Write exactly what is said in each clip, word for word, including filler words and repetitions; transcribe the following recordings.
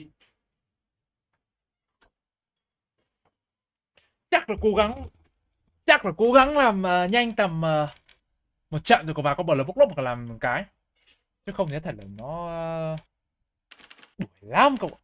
Chắc là cố gắng, chắc là cố gắng làm uh, nhanh tầm uh, một trận rồi có vào có bờ là bốc lốc mà làm một cái, chứ không thì thật là nó uh, đuổi lắm cậu ạ.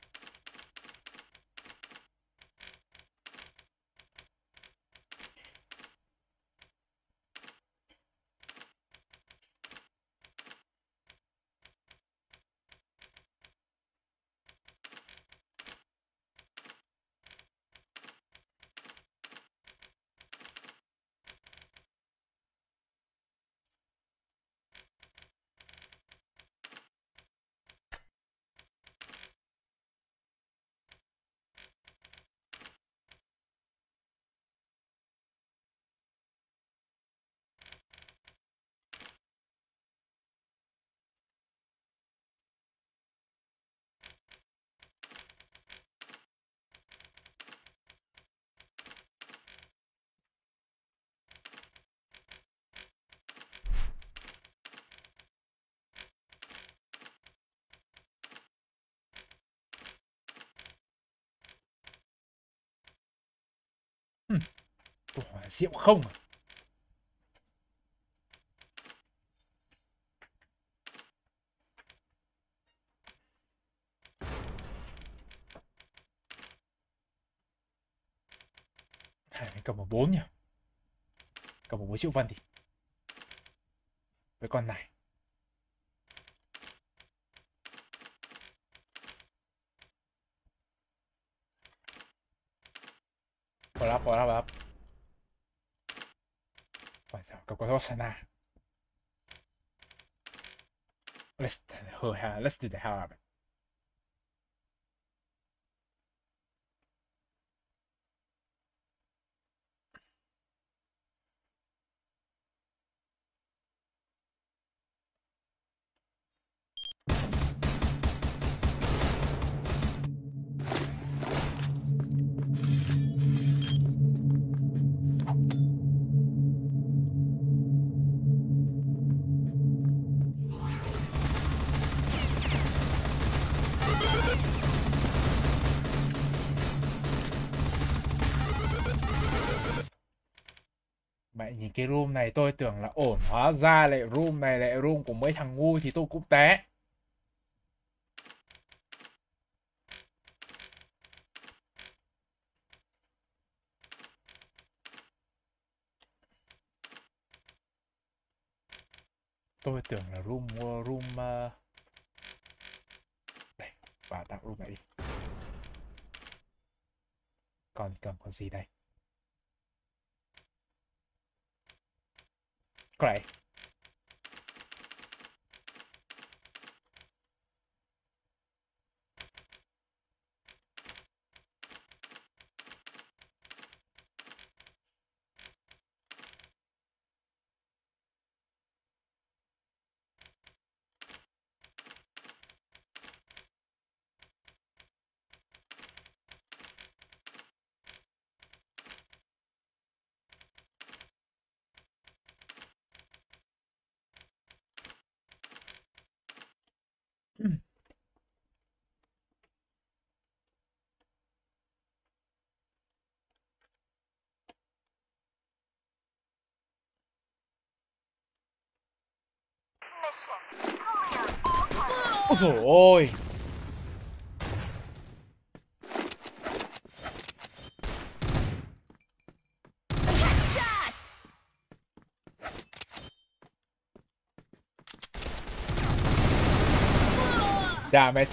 Hmm. Ủa, rượu không à? Hay mình cầm một bốn nhỉ, cầm một bốn triệu văn thì với con này. Bỏ lắp, bỏ lắp, bỏ lắp. Phải sao, cầm có Sana. Let's, let's do the hell out of it. Mẹ nhìn cái room này tôi tưởng là ổn, hóa ra lại room này lại room của mấy thằng ngu thì tôi cũng té. Tôi tưởng là room room uh... đây, vào tạo room này đi. Còn cầm con gì đây? Có này. Ôi dồi ôi. Damn it.